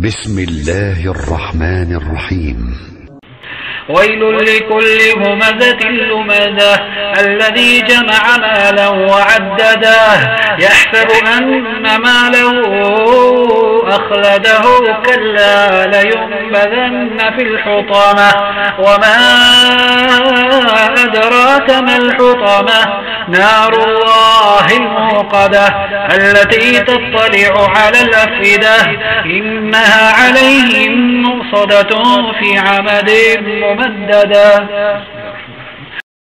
بسم الله الرحمن الرحيم. ويل لكل همزة لمزة الذي جمع مالا وعدده يحسب أن ماله أخلده كلا لينبذن في الحطمة وما أدراك ما الحطمة نار الله الموقدة التي تطلع على الأفئدة إنها عليهم مؤصدة في عمد ممددة.